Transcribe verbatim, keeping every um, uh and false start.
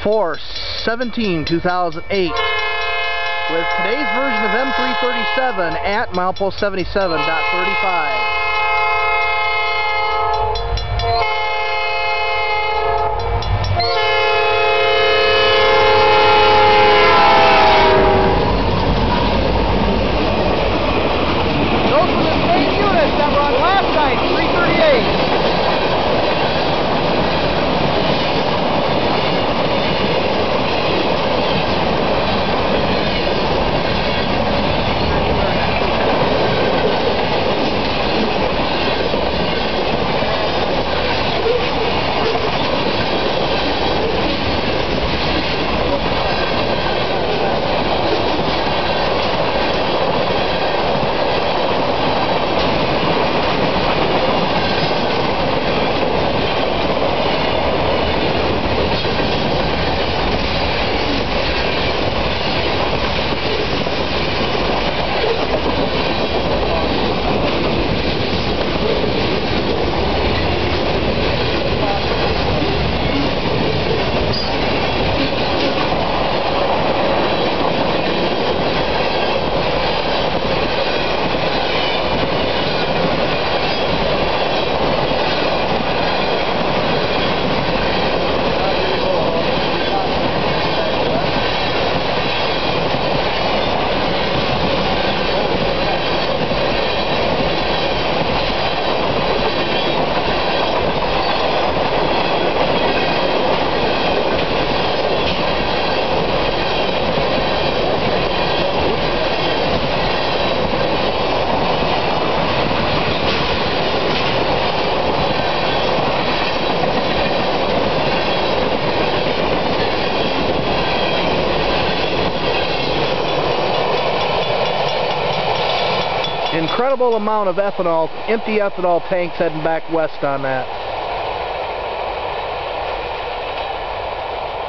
four seventeen two thousand eight with today's version of M three thirty-seven at milepost seventy-seven point thirty-five. Those were the same units that were on last night, three thirty-eight. Incredible amount of ethanol, empty ethanol tanks heading back west on that.